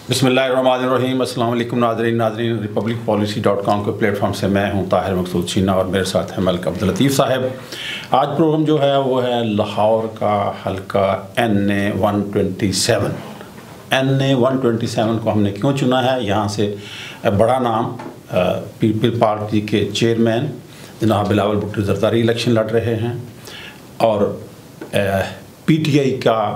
बिस्मिल्लाहिर्रहमानिर्रहीम। अस्सलाम वालेकुम नाज़रीन republicpolicy.com के प्लेटफॉर्म से मैं हूं ताहिर मकसूद छीना और मेरे साथ है मलिक अब्दुल लतीफ़ साहब। आज प्रोग्राम जो है वो है लाहौर का हल्का NA-127। NA-127 को हमने क्यों चुना है? यहाँ से बड़ा नाम पीपल पार्टी के चेयरमैन जनाब बिलावल भुट्टो ज़रदारी इलेक्शन लड़ रहे हैं और PTI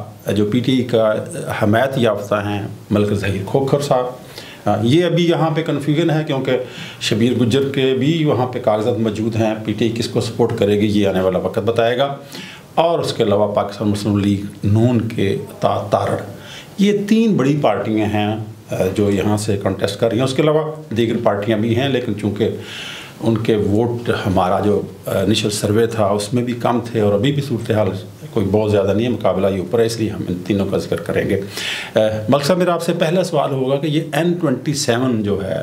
का हमायत याफ्ता हैं मलिक ज़हीर खोखर साहब। ये अभी यहाँ पे कन्फ्यूजन है क्योंकि शबीर गुज्जर के भी वहाँ पे कागजात मौजूद हैं। PTI किसको सपोर्ट करेगी ये आने वाला वक्त बताएगा। और उसके अलावा पाकिस्तान मुस्लिम लीग नून के तारड़, ये तीन बड़ी पार्टियाँ हैं जो यहाँ से कंटेस्ट कर रही हैं। उसके अलावा दीगर पार्टियाँ भी हैं, लेकिन चूँकि उनके वोट हमारा जो इनिशियल सर्वे था उसमें भी कम थे और अभी भी सूरत हाल कोई बहुत ज़्यादा नहीं है, मुकाबला ये ऊपर है, इसलिए हम इन तीनों का जिक्र करेंगे। मलिक साहब, मेरा आपसे पहला सवाल होगा कि ये N-27 जो है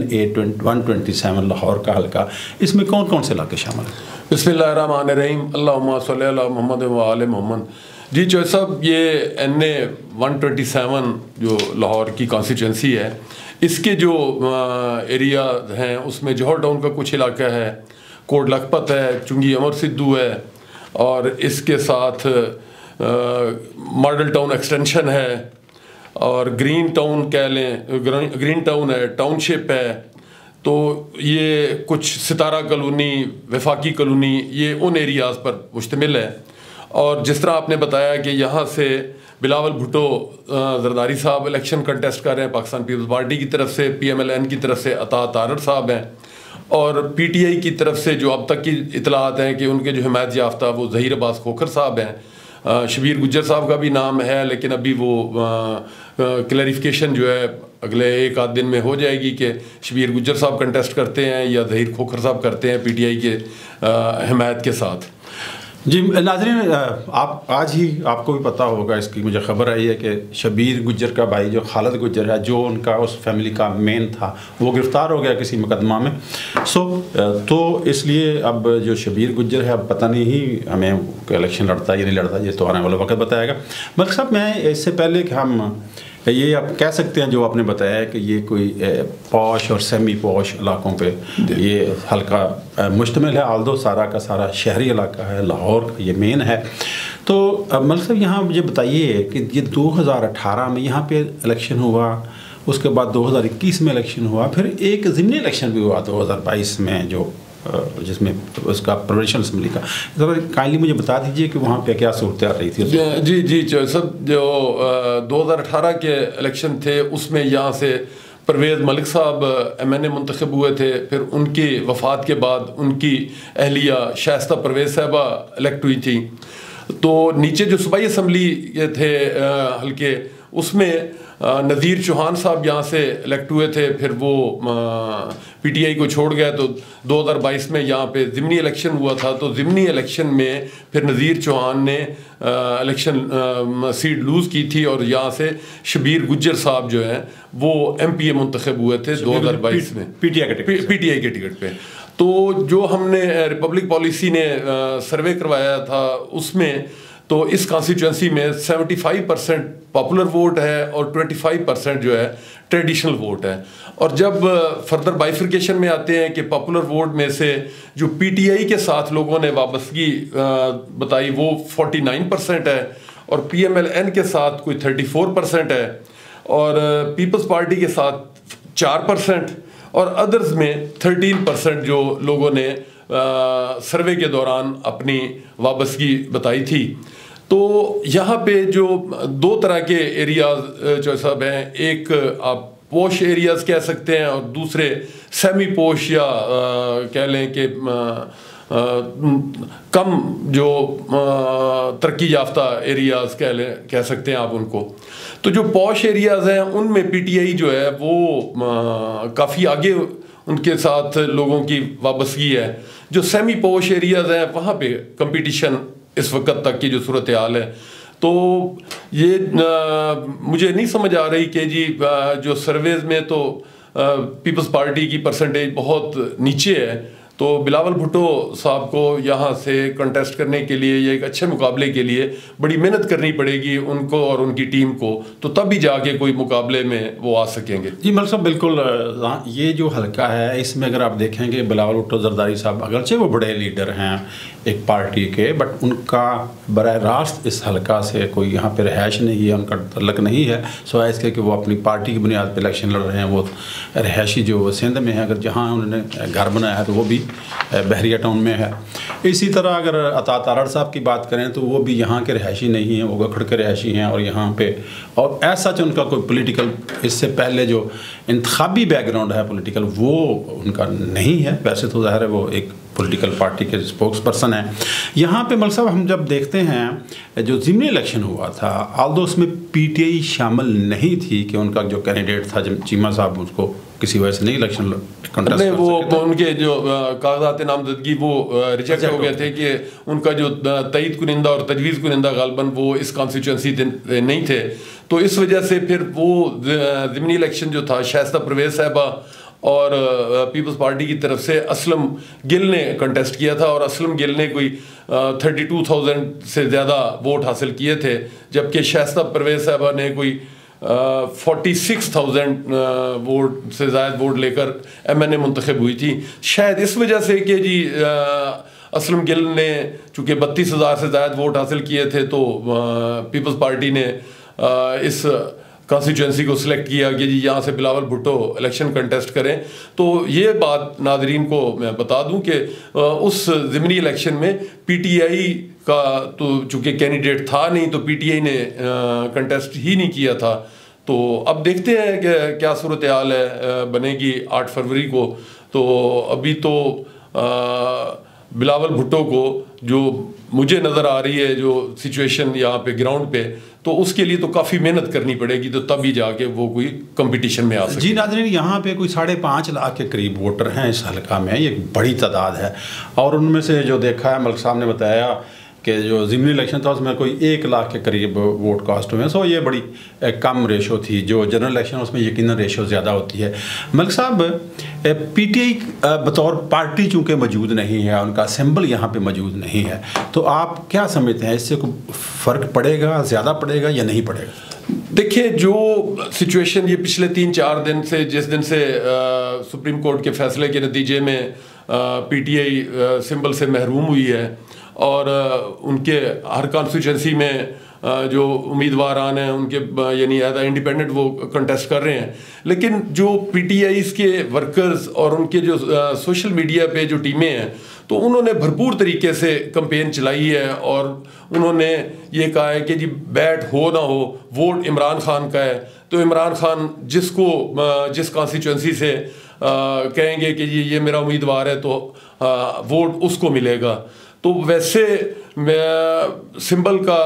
NA-127 लाहौर का हल्का, इसमें कौन कौन से इलाके शामिल हैं? बिस्मिल्लाहिर्रहमानिर्रहीम, अल्लाहुम्मा सल्ली अला मुहम्मद व आले मोहम्मद। जी चौधरी साहब, ये NA-127 जो लाहौर की कॉन्स्टिट्यूंसी है, इसके जो एरिया हैं उसमें जौहर टाउन का कुछ इलाका है, कोट लखपत है, चुंगी अमर सिद्धू है और इसके साथ मॉडल टाउन एक्सटेंशन है और ग्रीन टाउन कह लें, ग्रीन टाउन है, टाउनशिप है। तो ये कुछ सितारा कॉलोनी, वफाकी कॉलोनी, ये उन एरियाज़ पर मुश्तमिल है। और जिस तरह आपने बताया कि यहाँ से बिलावल भुट्टो ज़रदारी साहब इलेक्शन कंटेस्ट कर रहे हैं पाकिस्तान पीपल्स पार्टी की तरफ से, PMLN की तरफ से अता तारड़ साहब हैं और PTI की तरफ से जो अब तक की इतलात हैं कि उनके जो हिमायत याफ्ता वो ज़हीर अब्बास खोखर साहब हैं। शबीर गुज्जर साहब का भी नाम है, लेकिन अभी वो क्लैरिफिकेशन जो है अगले एक आध दिन में हो जाएगी कि शबीर गुज्जर साहब कंटेस्ट करते हैं या ज़हीर खोखर साहब करते हैं PTI के हिमायत के साथ। जी नाज़रीन, आप आज ही आपको भी पता होगा, इसकी मुझे ख़बर आई है कि शबीर गुज्जर का भाई जो खालिद गुज्जर है, जो उनका उस फैमिली का मेन था, वो गिरफ़्तार हो गया किसी मुकदमा में। तो इसलिए अब जो शबीर गुज्जर है, अब पता नहीं हमें इलेक्शन लड़ता है या नहीं लड़ता, ये तो आने वाला वक्त बताएगा। मलिक साहब, मैं इससे पहले कि हम ये आप कह सकते हैं जो आपने बताया है कि ये कोई पॉश और सेमी पॉश इलाकों पे ये हल्का मुश्तमिल है, आल्दो सारा का सारा शहरी इलाका है, लाहौर का ये मेन है। तो मलिक साहब, यहाँ मुझे बताइए कि ये 2018 में यहाँ पे इलेक्शन हुआ, उसके बाद 2021 में इलेक्शन हुआ, फिर एक ज़िमनी इलेक्शन भी हुआ 2022 में जो जिसमें उसका प्रोविंशियल असम्बली का। ज़रा काइंडली मुझे बता दीजिए कि वहाँ पे क्या सूरत रही थी। जी सब जो 2018 के इलेक्शन थे उसमें यहाँ से परवेज़ मलिक साहब MNA मुंतखब हुए थे। फिर उनकी वफ़ात के बाद उनकी अहलिया शाइस्ता परवेज़ साहबा इलेक्ट हुई थी। तो नीचे जो सूबाई असम्बली थे हल्के, उसमें नज़ीर चौहान साहब यहाँ से इलेक्ट हुए थे। फिर वो PTI को छोड़ गए तो 2022 में यहाँ पे ज़िमनी इलेक्शन हुआ था। तो ज़िमनी इलेक्शन में फिर नज़ीर चौहान ने इलेक्शन सीट लूज़ की थी और यहाँ से शबीर गुज्जर साहब जो हैं वो MPA मुंतखब हुए थे 2022 में PTI के टिकट पे। तो जो हमने रिपब्लिक पॉलिसी ने सर्वे करवाया था उसमें तो इस कॉन्स्टिट्यूंसी में 75% पॉपुलर वोट है और 25% जो है ट्रेडिशनल वोट है। और जब फर्दर बाइफिकेशन में आते हैं कि पॉपुलर वोट में से जो PTI के साथ लोगों ने वाबस्तगी बताई वो 49% है और PMLN के साथ कोई 34% है और पीपल्स पार्टी के साथ 4% और अदर्स में 13% जो लोगों ने सर्वे के दौरान अपनी वाबस्तगी बताई थी। तो यहाँ पे जो दो तरह के एरियाज जो सब हैं, एक आप पोश एरियाज़ कह सकते हैं और दूसरे सेमी पोश या कह लें कि कम जो तरक्की याफ्ता एरियाज़ कह सकते हैं आप उनको। तो जो पॉश एरियाज़ हैं उनमें PTI जो है वो काफ़ी आगे उनके साथ लोगों की वाबस्तगी है। जो सेमी पोश एरियाज़ हैं वहाँ पे कंपटीशन इस वक्त तक की जो सूरत हाल है, तो ये मुझे नहीं समझ आ रही कि जी जो सर्वेज में तो पीपल्स पार्टी की परसेंटेज बहुत नीचे है। तो बिलावल भुट्टो साहब को यहाँ से कंटेस्ट करने के लिए या एक अच्छे मुकाबले के लिए बड़ी मेहनत करनी पड़ेगी उनको और उनकी टीम को, तो तब भी जाके कोई मुकाबले में वो आ सकेंगे। जी मलिक साहब बिल्कुल, ये जो हल्का है इसमें अगर आप देखेंगे बिलावल भुट्टो जरदारी साहब अगरचे वो बड़े लीडर हैं एक पार्टी के, बट उनका बराह रास्त इस हल्का से कोई यहाँ पे रहायश नहीं है, उनका तल्लक नहीं है, सिवाय इसके कि वो अपनी पार्टी की बुनियाद पर इलेक्शन लड़ रहे हैं। वो रहायशी जो सिंध में है, अगर जहाँ उन्होंने घर बनाया है तो वो भी बहरिया टाउन में है। इसी तरह अगर अता तारड़ साहब की बात करें तो वो भी यहाँ के रहायशी नहीं हैं, वो गखड़ के रहायशी हैं और यहाँ पे और ऐसा जो उनका कोई पॉलिटिकल इससे पहले जो इंतखाबी बैकग्राउंड है पॉलिटिकल वो उनका नहीं है। वैसे तो ज़ाहिर है वो एक पॉलिटिकल पार्टी के स्पोक्स पर्सन है। यहाँ पे मलिक साहब हम जब देखते हैं जो ज़िमनी इलेक्शन हुआ था, आल्दो उसमें पीटीआई शामिल नहीं थी कि उनका जो कैंडिडेट था चीमा साहब उसको किसी वजह से नहीं इलेक्शन कंटेस्ट नहीं, वो उनके जो कागजात नामजदगी वो रिजेक्ट हो गए थे कि उनका जो तईद कुनिंदा और तजवीज़ कुनिंदा गालबन वो इस कॉन्स्टिट्यूंसी नहीं थे, तो इस वजह से फिर वो ज़िमनी इलेक्शन जो था शाइस्ता परवेज़ साहबा और पीपल्स पार्टी की तरफ से असलम गिल ने कंटेस्ट किया था और असलम गिल ने कोई 32,000 से ज़्यादा वोट हासिल किए थे, जबकि शाइस्ता परवेज़ साहबा ने कोई 46,000 वोट से ज़्यादा वोट लेकर MNA मुंतखब हुई थी। शायद इस वजह से कि जी असलम गिल ने चूँकि 32,000 से ज़्यादा वोट हासिल किए थे तो पीपल्स पार्टी ने इस कॉन्स्टिट्यूंसी को सिलेक्ट किया कि जी यहाँ से बिलावल भुट्टो इलेक्शन कंटेस्ट करें। तो ये बात नादरीन को मैं बता दूं कि उस ज़िमनी इलेक्शन में पीटीआई का तो चूँकि कैंडिडेट था नहीं तो पीटीआई ने कंटेस्ट ही नहीं किया था। तो अब देखते हैं कि क्या सूरत हाल है बनेगी 8 फरवरी को। तो अभी तो बिलावल भुट्टो को जो मुझे नज़र आ रही है जो सिचुएशन यहाँ पे ग्राउंड पे, तो उसके लिए तो काफ़ी मेहनत करनी पड़ेगी, तो तभी जाके वो कोई कंपटीशन में आ सके। जी नाज़रीन, यहाँ पे कोई 5.5 लाख के करीब वोटर हैं इस हल्का में, ये बड़ी तादाद है। और उनमें से जो देखा है मलिक साहब ने बताया कि जो ज़िमनी इलेक्शन था उसमें कोई 1 लाख के करीब वोट कास्ट हुए, सो ये बड़ी कम रेशो थी। जो जनरल इलेक्शन उसमें यकीनन रेशो ज़्यादा होती है। मलिक साहब पीटीआई बतौर पार्टी चूँकि मौजूद नहीं है, उनका सिंबल यहाँ पे मौजूद नहीं है, तो आप क्या समझते हैं इससे कोई फ़र्क पड़ेगा, ज़्यादा पड़ेगा या नहीं पड़ेगा? देखिए, जो सिचुएशन ये पिछले 3-4 दिन से जिस दिन से सुप्रीम कोर्ट के फैसले के नतीजे में पीटीआई सिंबल से महरूम हुई है और उनके हर कॉन्स्टिट्यूंसी में जो उम्मीदवार आने हैं उनके यानी एज इंडिपेंडेंट वो कंटेस्ट कर रहे हैं, लेकिन जो पीटीआईज़ के वर्कर्स और उनके जो सोशल मीडिया पे जो टीमें हैं तो उन्होंने भरपूर तरीके से कंपेन चलाई है और उन्होंने ये कहा है कि जी बैट हो ना हो वोट इमरान खान का है, तो इमरान खान जिस कॉन्स्टिट्यूंसी से कहेंगे कि जी ये मेरा उम्मीदवार है तो वोट उसको मिलेगा। तो वैसे सिंबल का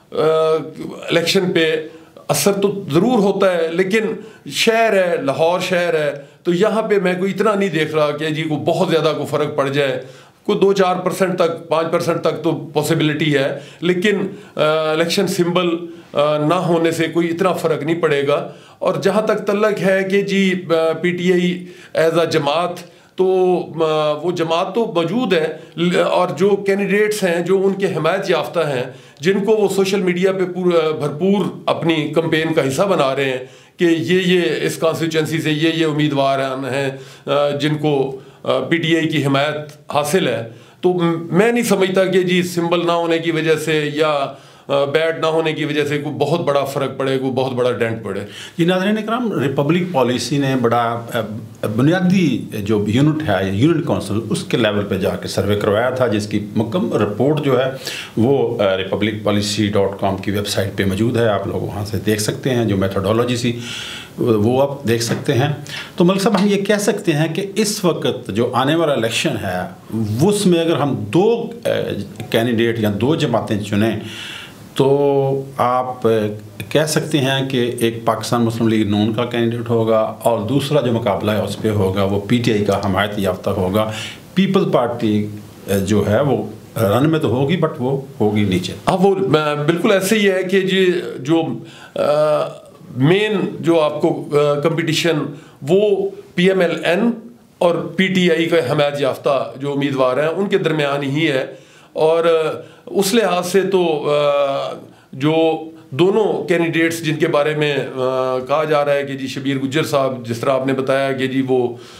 इलेक्शन पे असर तो ज़रूर होता है, लेकिन शहर है, लाहौर शहर है, तो यहाँ पे मैं कोई इतना नहीं देख रहा कि जी को बहुत ज़्यादा को फ़र्क पड़ जाए। कोई 2-4% तक 5% तक तो पॉसिबिलिटी है, लेकिन इलेक्शन सिंबल ना होने से कोई इतना फ़र्क नहीं पड़ेगा। और जहाँ तक तल्लक है कि जी पीटीआई एज अ जमात, तो वो जमात तो मौजूद है और जो कैंडिडेट्स हैं जो उनके हिमायत याफ्ता हैं, जिनको वो सोशल मीडिया पे भरपूर अपनी कंपेन का हिस्सा बना रहे हैं कि ये इस कॉन्स्टिट्यूंसी से ये उम्मीदवार हैं जिनको पीटीआई की हिमायत हासिल है, तो मैं नहीं समझता कि जी सिंबल ना होने की वजह से या बैट ना होने की वजह से कोई बहुत बड़ा फ़र्क पड़े, कोई बहुत बड़ा डेंट पड़े। जी नाज़रीन इकराम, रिपब्लिक पॉलिसी ने बड़ा बुनियादी जो यूनिट है, यूनिट काउंसिल, उसके लेवल पे जाके सर्वे करवाया था, जिसकी मुकम्मल रिपोर्ट जो है वो republicpolicy.com की वेबसाइट पे मौजूद है। आप लोग वहाँ से देख सकते हैं, जो मेथोडोलॉजी सी वो आप देख सकते हैं। तो मलिक साहब हम ये कह सकते हैं कि इस वक्त जो आने वाला इलेक्शन है उसमें अगर हम 2 कैंडिडेट या 2 जमातें चुनें तो आप कह सकते हैं कि एक पाकिस्तान मुस्लिम लीग नून का कैंडिडेट होगा और दूसरा जो मुकाबला है उस पर होगा वो पीटीआई का हमायत याफ्ता होगा। पीपल्स पार्टी जो है वो रन में तो होगी बट वो होगी नीचे। हाँ, वो बिल्कुल ऐसे ही है कि जी जो मेन जो आपको कंपटीशन वो PMLN और PTI का हमायत याफ्ता जो उम्मीदवार हैं उनके दरमियान ही है। और उस लिहाज से तो जो दोनों कैंडिडेट्स जिनके बारे में कहा जा रहा है कि जी शबीर गुज्जर साहब, जिस तरह आपने बताया कि जी वो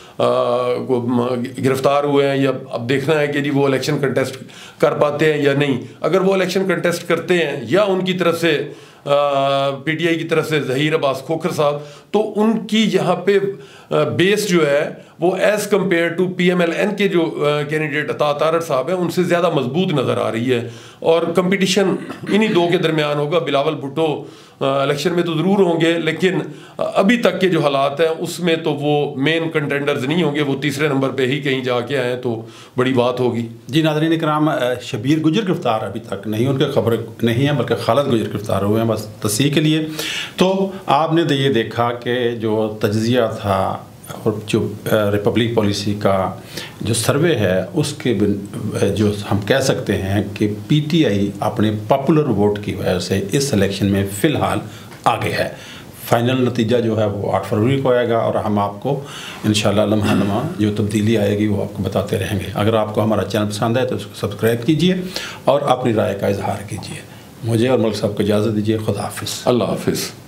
गिरफ्तार हुए हैं, या अब देखना है कि जी वो इलेक्शन कंटेस्ट कर पाते हैं या नहीं। अगर वो इलेक्शन कंटेस्ट करते हैं या उनकी तरफ से PTI की तरफ से ज़हीर अब्बास खोखर साहब, तो उनकी यहाँ पे बेस जो है वो एज़ कम्पेयर टू PMLN के जो कैंडिडेट अता तारड़ साहब हैं उनसे ज़्यादा मजबूत नज़र आ रही है। और कंपटीशन इन्हीं दो के दरमियान होगा। बिलावल भुट्टो इलेक्शन में तो ज़रूर होंगे, लेकिन अभी तक के जो हालात हैं उसमें तो वो मेन कंटेंडर्स नहीं होंगे, वो तीसरे नंबर पे ही कहीं जाके आए तो बड़ी बात होगी। जी नाज़रीन इकराम, शबीर गुज्जर गिरफ्तार अभी तक नहीं, उनके खबर नहीं है, बल्कि खालिद गुज्जर गिरफ्तार हुए हैं बस तस्दीक के लिए। तो आपने तो ये देखा कि जो तज्ज़िया था और जो रिपब्लिक पॉलिसी का जो सर्वे है उसके जो हम कह सकते हैं कि PTI अपने पॉपुलर वोट की वजह से इस इलेक्शन में फ़िलहाल आगे है। फाइनल नतीजा जो है वो 8 फरवरी को आएगा और हम आपको इंशाल्लाह लम्हा लम्हा जो तब्दीली आएगी वो आपको बताते रहेंगे। अगर आपको हमारा चैनल पसंद है तो उसको सब्सक्राइब कीजिए और अपनी राय का इजहार कीजिए। मुझे और मलिक साहब को इजाज़त दीजिए। खुदा हाफिज़। अल्लाह हाफिज़।